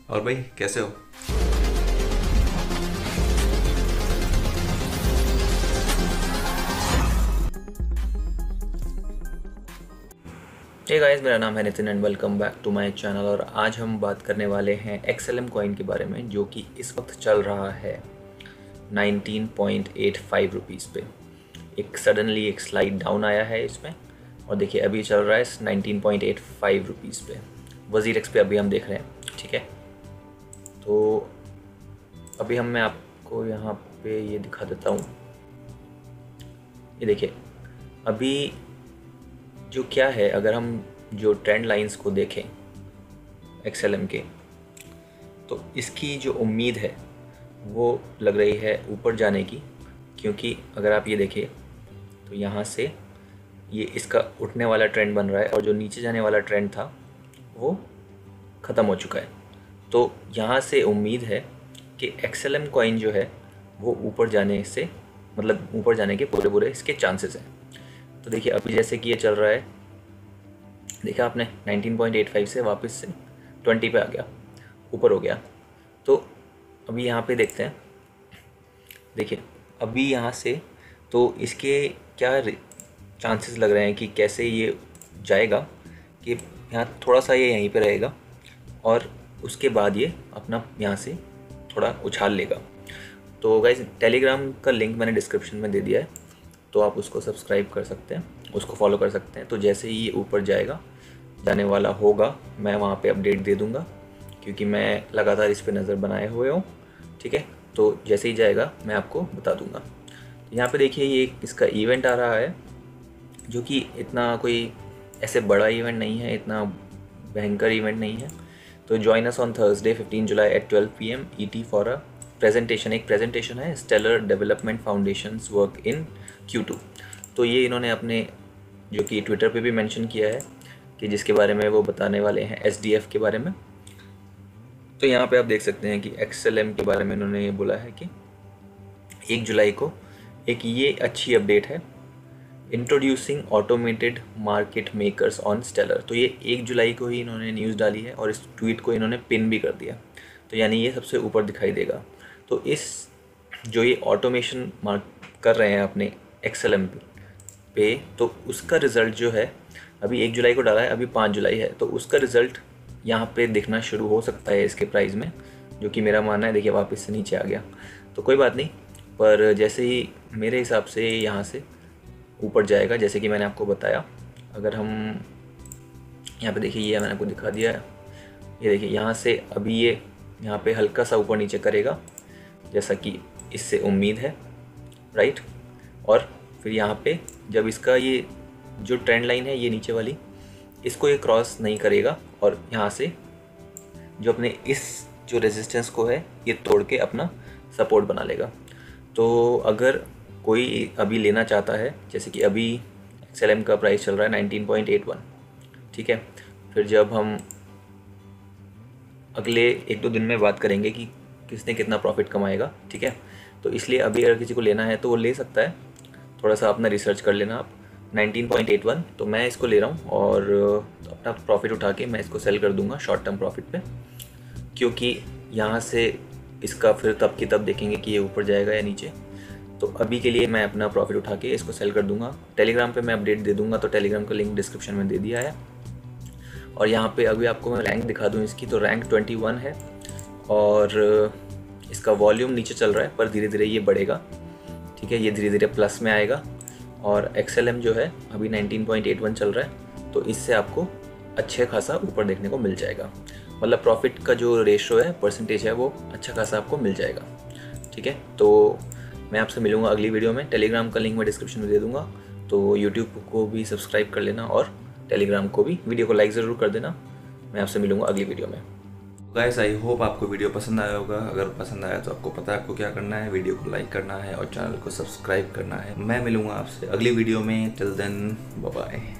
और भाई कैसे हो? हे गाइस, मेरा नाम है Nitin and welcome back to my channel. और आज हम बात करने वाले हैं XLM कॉइन के बारे में, जो कि इस वक्त चल रहा है 19.85 रुपीज़ पे। एक सडनली एक स्लाइड डाउन आया है इसमें, और देखिए अभी चल रहा है 19.85 रुपीज़ पे। WZirX पे अभी हम देख रहे हैं, ठीक है। तो अभी मैं आपको यहाँ पे ये दिखा देता हूँ। ये देखिए अभी जो क्या है, अगर हम जो ट्रेंड लाइंस को देखें XLM के, तो इसकी जो उम्मीद है वो लग रही है ऊपर जाने की। क्योंकि अगर आप ये देखें तो यहाँ से ये इसका उठने वाला ट्रेंड बन रहा है, और जो नीचे जाने वाला ट्रेंड था वो ख़त्म हो चुका है। तो यहाँ से उम्मीद है कि XLM कॉइन जो है वो ऊपर जाने से, मतलब ऊपर जाने के पूरे इसके चांसेस हैं। तो देखिए अभी जैसे कि ये चल रहा है, देखा आपने 19.85 से वापस से 20 पे आ गया, ऊपर हो गया। तो अभी यहाँ पे देखते हैं, देखिए अभी यहाँ से तो इसके क्या चांसेस लग रहे हैं कि कैसे ये जाएगा, कि यहाँ थोड़ा सा ये यहीं पे रहेगा और उसके बाद ये अपना यहाँ से थोड़ा उछाल लेगा। तो गाइस, टेलीग्राम का लिंक मैंने डिस्क्रिप्शन में दे दिया है, तो आप उसको सब्सक्राइब कर सकते हैं, उसको फॉलो कर सकते हैं। तो जैसे ही ये ऊपर जाने वाला होगा, मैं वहाँ पे अपडेट दे दूँगा, क्योंकि मैं लगातार इस पे नज़र बनाए हुए हूँ, ठीक है। तो जैसे ही जाएगा मैं आपको बता दूँगा। यहाँ पे देखिए ये इसका इवेंट आ रहा है, जो कि इतना कोई ऐसे बड़ा इवेंट नहीं है, इतना भयंकर इवेंट नहीं है। तो join us on Thursday 15 July at 12 PM ET for a presentation. एक प्रेजेंटेशन है, Stellar development foundations work in Q2। तो ये इन्होंने अपने जो कि ट्विटर पे भी मेंशन किया है कि जिसके बारे में वो बताने वाले हैं SDF के बारे में। तो यहाँ पे आप देख सकते हैं कि XLM के बारे में इन्होंने ये बोला है कि 1 जुलाई को एक ये अच्छी अपडेट है, introducing automated market makers on Stellar. तो ये 1 जुलाई को ही इन्होंने न्यूज़ डाली है, और इस ट्वीट को इन्होंने पिन भी कर दिया। तो यानी ये सबसे ऊपर दिखाई देगा। तो इस जो ये ऑटोमेशन कर रहे हैं अपने XLM पे, तो उसका रिज़ल्ट जो है अभी 1 जुलाई को डाला है, अभी 5 जुलाई है, तो उसका रिज़ल्ट यहाँ पे दिखना शुरू हो सकता है इसके प्राइस में, जो कि मेरा मानना है। देखिए वापस से नीचे आ गया, तो कोई बात नहीं, पर जैसे ही मेरे हिसाब से यहाँ से ऊपर जाएगा, जैसे कि मैंने आपको बताया। अगर हम यहाँ पे देखिए, ये मैंने आपको दिखा दिया है, ये देखिए यहाँ से अभी ये यहाँ पे हल्का सा ऊपर नीचे करेगा, जैसा कि इससे उम्मीद है, राइट। और फिर यहाँ पे जब इसका ये जो ट्रेंड लाइन है ये नीचे वाली, इसको ये क्रॉस नहीं करेगा, और यहाँ से जो अपने इस जो रेजिस्टेंस को है ये तोड़ के अपना सपोर्ट बना लेगा। तो अगर कोई अभी लेना चाहता है, जैसे कि अभी XLM का प्राइस चल रहा है 19.81, ठीक है। फिर जब हम अगले 1-2 दिन में बात करेंगे कि किसने कितना प्रॉफिट कमाएगा, ठीक है। तो इसलिए अभी अगर किसी को लेना है तो वो ले सकता है, थोड़ा सा अपना रिसर्च कर लेना आप। 19.81 तो मैं इसको ले रहा हूँ, और अपना प्रॉफिट उठा के मैं इसको सेल कर दूँगा शॉर्ट टर्म प्रॉफिट पे, क्योंकि यहाँ से इसका फिर तब की तब देखेंगे कि ये ऊपर जाएगा या नीचे। तो अभी के लिए मैं अपना प्रॉफिट उठा के इसको सेल कर दूँगा। टेलीग्राम पे मैं अपडेट दे दूँगा, तो टेलीग्राम का लिंक डिस्क्रिप्शन में दे दिया है। और यहाँ पे अभी आपको मैं रैंक दिखा दूँ इसकी, तो रैंक 21 है, और इसका वॉल्यूम नीचे चल रहा है, पर धीरे धीरे ये बढ़ेगा, ठीक है। ये धीरे धीरे प्लस में आएगा, और XLM जो है अभी 19.81 चल रहा है, तो इससे आपको अच्छे खासा ऊपर देखने को मिल जाएगा। मतलब प्रॉफिट का जो रेशो है, परसेंटेज है, वो अच्छा खासा आपको मिल जाएगा, ठीक है। तो मैं आपसे मिलूँगा अगली वीडियो में। टेलीग्राम का लिंक मैं डिस्क्रिप्शन में दे दूँगा, तो यूट्यूब को भी सब्सक्राइब कर लेना, और टेलीग्राम को भी, वीडियो को लाइक ज़रूर कर देना। मैं आपसे मिलूँगा अगली वीडियो में। गाइस, आई होप आपको वीडियो पसंद आया होगा। अगर पसंद आया तो आपको पता है आपको क्या करना है, वीडियो को लाइक करना है और चैनल को सब्सक्राइब करना है। मैं मिलूँगा आपसे अगली वीडियो में। Till then, bye bye.